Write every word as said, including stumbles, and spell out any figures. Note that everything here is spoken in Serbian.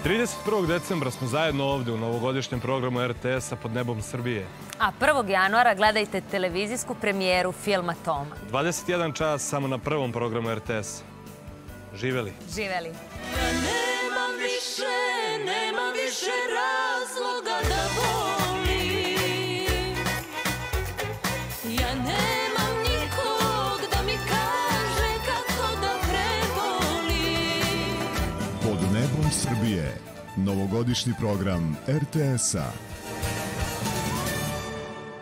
trideset prvog decembra smo zajedno ovde u novogodišnjem programu er te esa Pod nebom Srbije. A prvog januara gledajte televizijsku premijeru filma Toma. dvadeset jedan čas samo na prvom programu er te esa. Živeli. Živeli. Ja nemam više, nemam više razloga da volim. Ja nemam nikog da mi kaže kako da prebolim. Pod nebom Srbije, novogodišnji program er te esa.